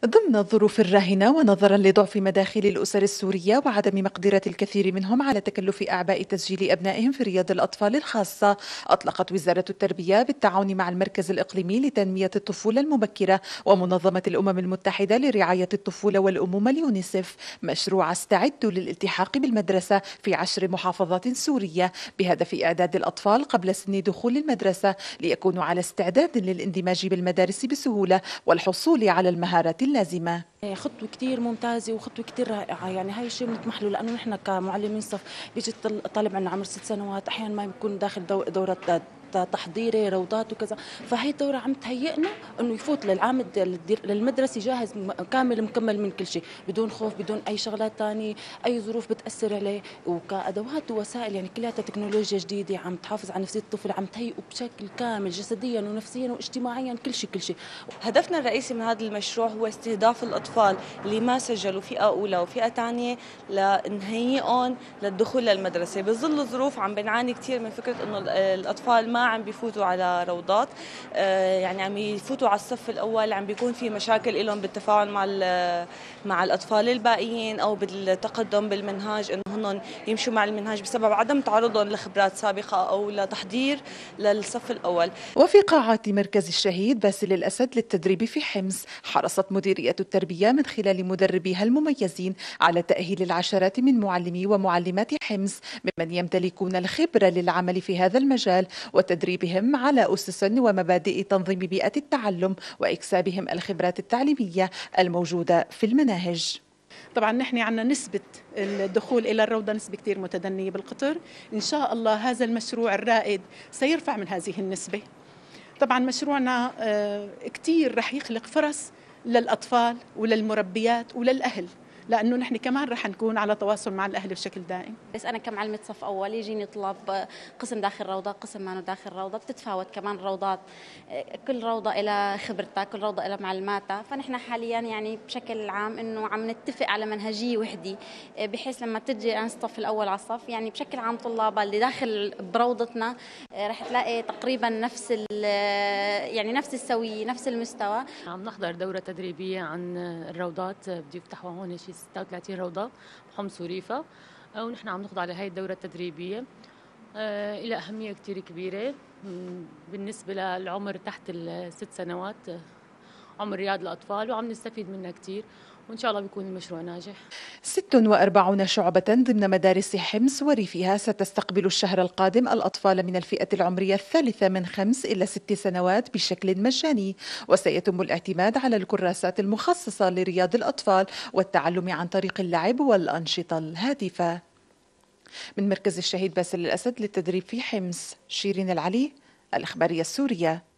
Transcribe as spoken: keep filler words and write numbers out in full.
ضمن الظروف الراهنة ونظرا لضعف مداخل الأسر السورية وعدم مقدرة الكثير منهم على تكلف أعباء تسجيل أبنائهم في رياض الأطفال الخاصة، أطلقت وزارة التربية بالتعاون مع المركز الإقليمي لتنمية الطفولة المبكرة ومنظمة الأمم المتحدة لرعاية الطفولة والأمومة اليونيسف مشروع استعدوا للالتحاق بالمدرسة في عشر محافظات سورية بهدف إعداد الأطفال قبل سن دخول المدرسة ليكونوا على استعداد للاندماج بالمدارس بسهولة والحصول على المهارات اللازمة. خطوة كتير ممتازة وخطوة كتير رائعة، يعني هاي الشيء بنطمح له لأنه نحن كمعلمين صف بيجي الطالب عندنا عمر ست سنوات أحيانا ما بيكون داخل دو- دورة تحضيري روضات وكذا، فهي الدورة عم تهيئنا انه يفوت للعام الد- للمدرسة جاهز م- كامل مكمل من كل شيء بدون خوف بدون اي شغلات تانية اي ظروف بتأثر عليه، وكأدوات ووسائل يعني كلها تكنولوجيا جديدة عم تحافظ على نفسية الطفل، عم تهيئه بشكل كامل جسديا ونفسيا واجتماعيا كل شيء كل شيء. هدفنا الرئيسي من هذا المشروع هو استهداف الأطفال اللي ما سجلوا فئة أولى وفئة ثانية لنهيئهم للدخول للمدرسة بظل ظروف عم بنعاني كثير من فكرة إنه الأطفال ما عم بيفوتوا على روضات، يعني عم يفوتوا على الصف الأول عم بيكون في مشاكل لهم بالتفاعل مع مع الأطفال الباقيين أو بالتقدم بالمنهاج إنه هن يمشوا مع المنهاج بسبب عدم تعرضهم لخبرات سابقة أو لتحضير للصف الأول. وفي قاعة مركز الشهيد باسل الأسد للتدريب في حمص، حرصت مديرية التربية من خلال مدربيها المميزين على تأهيل العشرات من معلمي ومعلمات حمص ممن يمتلكون الخبرة للعمل في هذا المجال وتدريبهم على أسس ومبادئ تنظيم بيئة التعلم وإكسابهم الخبرات التعليمية الموجودة في المناهج. طبعا نحن عندنا نسبة الدخول إلى الروضة نسبة كتير متدنية بالقطر، إن شاء الله هذا المشروع الرائد سيرفع من هذه النسبة. طبعا مشروعنا كتير رح يخلق فرص للأطفال وللمربيات وللأهل، لأنه نحن كمان رح نكون على تواصل مع الأهل بشكل دائم. بس أنا كمعلمة صف أول يجيني طلاب قسم داخل روضة قسم ما داخل روضة، بتتفاوت كمان روضات، كل روضة إلى خبرتها كل روضة إلى معلوماتها، فنحن حاليا يعني بشكل عام إنه عم نتفق على منهجية وحدة بحيث لما تجي عن الصف الأول على الصف يعني بشكل عام طلابها اللي داخل بروضتنا رح تلاقي تقريبا نفس يعني نفس السوية نفس المستوى. عم نحضر دورة تدريبية عن الروضات بده يفتحوا هون شي ستة وثلاثين روضة بحمص وريفة، ونحن عم نخضع لهي الدورة التدريبية آه إلى أهمية كتير كبيرة بالنسبة للعمر تحت الست سنوات، عمر رياض الأطفال، وعم نستفيد منها كتير وإن شاء الله بيكون المشروع ناجح. ست وأربعين شعبة ضمن مدارس حمص وريفها ستستقبل الشهر القادم الأطفال من الفئة العمرية الثالثة من خمس إلى ست سنوات بشكل مجاني، وسيتم الاعتماد على الكراسات المخصصة لرياض الأطفال والتعلم عن طريق اللعب والأنشطة الهادفة. من مركز الشهيد باسل الأسد للتدريب في حمص، شيرين العلي، الإخبارية السورية.